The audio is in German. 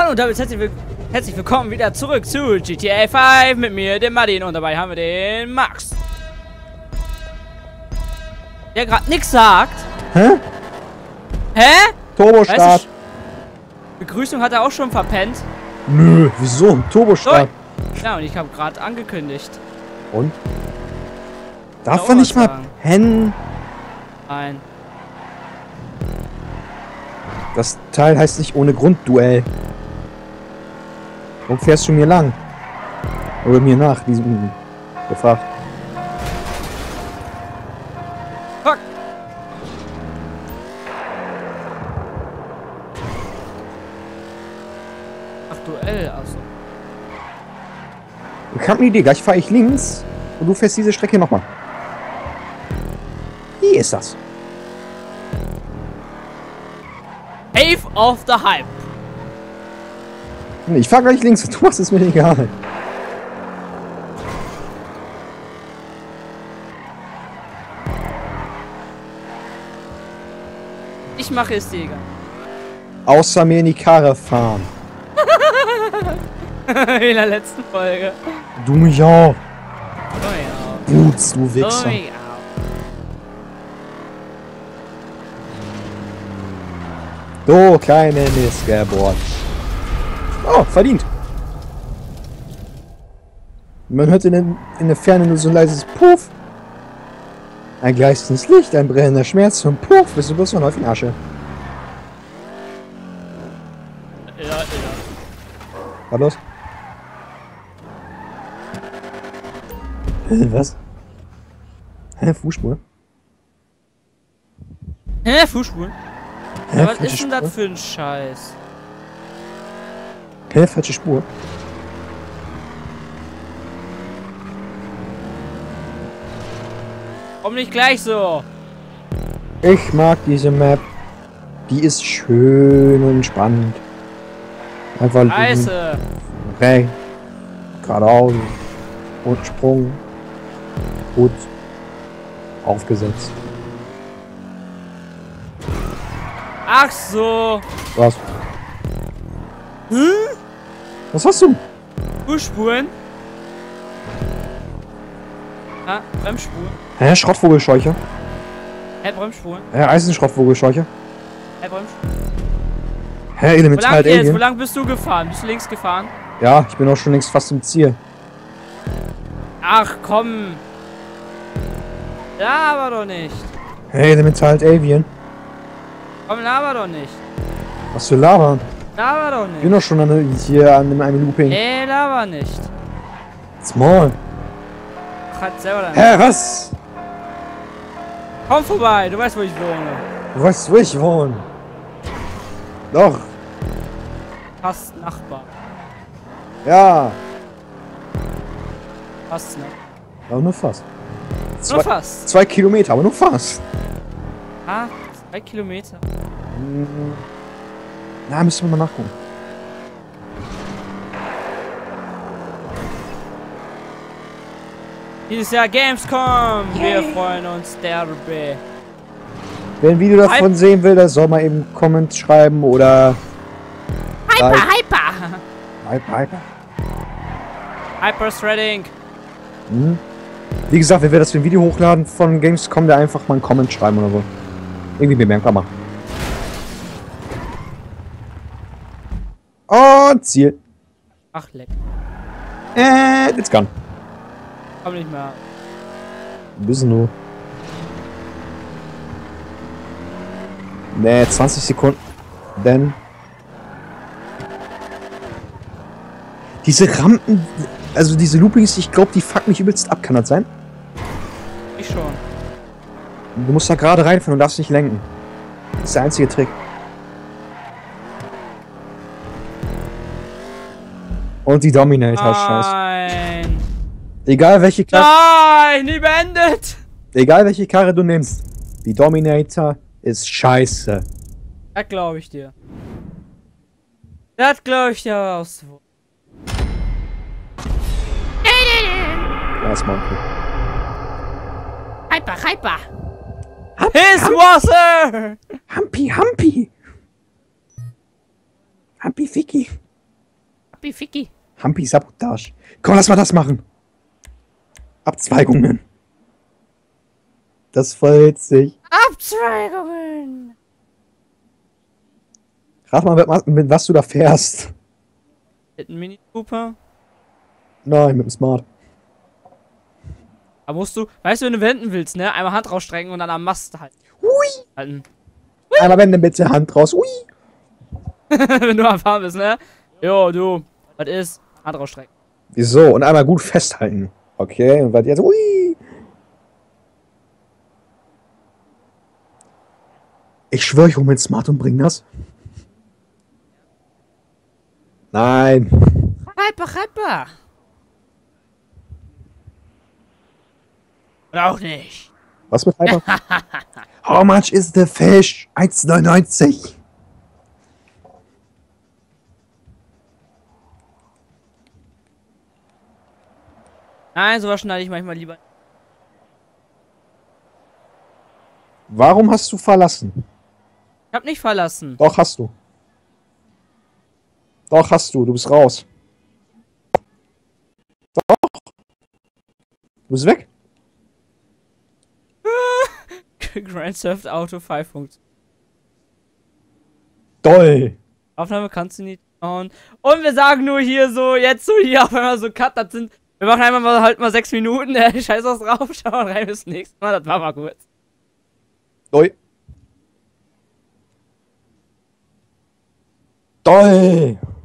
Hallo und damit herzlich willkommen wieder zurück zu GTA 5 mit mir, dem Martin, und dabei haben wir den Max. Der gerade nichts sagt. Hä? Hä? Turbostart. Weißt du, Begrüßung hat er auch schon verpennt. Nö, wieso? Turbostart. So. Ja, und ich habe gerade angekündigt. Und? Darf man nicht mal pennen? Nein. Das Teil heißt nicht ohne Grund Duell. Warum fährst du mir lang? Oder mir nach diesem gefragt? Fuck. Ach, Duell, also. Ich hab eine Idee, gleich fahre ich links und du fährst diese Strecke nochmal. Wie ist das? Cave of the Hype. Ich fahr gleich links, du machst es mir egal. Ich mache es dir egal. Außer mir in die Karre fahren. In der letzten Folge. Du mich auch. Oh ja. Boots, du Wichser. Oh ja. Du kleine Missgeburt. Oh, verdient. Man hört in der Ferne nur so ein leises Puff. Ein gleißendes Licht, ein brennender Schmerz und Puff, bist du bloß noch auf den Asche. Ja. Was los? Was? Hä, Fußspur? Hä, Fußspuren? Hä, Ja, was falsche ist denn Spur? das für ein Scheiß? Hä, falsche Spur? Komm nicht gleich so. Ich mag diese Map. Die ist schön und spannend. Einfach Scheiße. rechts, geradeaus und Sprung. Gut. Aufgesetzt. Ach so. Was? Hm? Was hast du? Fußspuren? Ah, Bremsspuren. Hä, Schrottvogelscheuche? Hä, Bremsspuren? Hä, Eisenschrottvogelscheuche? Hä, Bremsspuren? Hä, Wo lang Elemental jetzt? Wo Alien? lang bist du gefahren? Bist du links gefahren? Ja, ich bin auch schon längst fast im Ziel. Ach komm. Laber doch nicht. Hey, Elemental Alien. Komm, laber doch nicht. Was für labern? Laber doch Ich bin nicht. doch schon hier an einem Looping. Ey, laber nicht. Small. Ach, halt selber dann. Hä, was? Komm vorbei, du weißt, wo ich wohne. Du weißt, wo ich wohne. Doch. Fast Nachbar. Ja. Fast, ne? Aber nur fast. Nur fast. 2 Kilometer, aber nur fast. Ah, 2 Kilometer. Na, müssen wir mal nachgucken. Dieses Jahr Gamescom. Wir freuen uns derbe. Wer ein Video davon sehen will, der soll mal eben Comments schreiben oder... Hyper! Hyper. Hyper Threading. Wie gesagt, wenn wir das für ein Video hochladen von Gamescom, der einfach mal einen Comment schreiben oder so. Irgendwie bemerkbar machen. Und Ziel. Ach, leck. It's gone. Komm nicht mehr. Ein bisschen nur. Ne, 20 Sekunden. Denn... Diese Rampen, also diese Loopings, ich glaube, die fucken mich übelst ab. Kann das sein? Ich schon. Du musst da gerade reinfahren und darfst nicht lenken. Das ist der einzige Trick. Und die Dominator, scheiße. Nein. Egal welche Karre. Nein, nie beendet. Egal welche Karre du nimmst. Die Dominator ist scheiße. Das glaube ich dir. Das glaube ich dir aus. Erstmal. Hyper! His Wasser! Humpy! Humpy Ficky! Happy Ficky. Hampi Sabotage. Komm, lass mal das machen. Abzweigungen. Das ist voll witzig. Abzweigungen. Rat mal, mit was du da fährst. Mit einem Mini Cooper. Nein, mit dem Smart. Aber musst du, weißt du, wenn du wenden willst, ne? Einmal Hand rausstrecken und dann am Mast halten. Hui! Einmal wende mit der Hand raus. Hui! Wenn du am Fahren bist, ne? Jo, du. Was ist? Hand rausstrecken. Wieso? Und einmal gut festhalten. Okay, und was jetzt? Hui! Ich schwöre, ich hole mir ein Smart und bring das. Nein. Hyper. Oder auch nicht. Was mit Hyper? How much is the fish? 1,99. Nein, sowas schneide ich manchmal lieber. Warum hast du verlassen? Ich hab nicht verlassen. Doch, hast du. Doch, hast du. Du bist raus. Doch. Du bist weg. Grand Theft Auto 5 Punkt. Doll. Aufnahme kannst du nicht machen. Und wir sagen nur hier so, jetzt so hier auf einmal so Cut, das sind. Wir machen einmal mal halt mal 6 Minuten, scheiß was drauf, schauen rein bis nächstes Mal, das war mal kurz. Doll.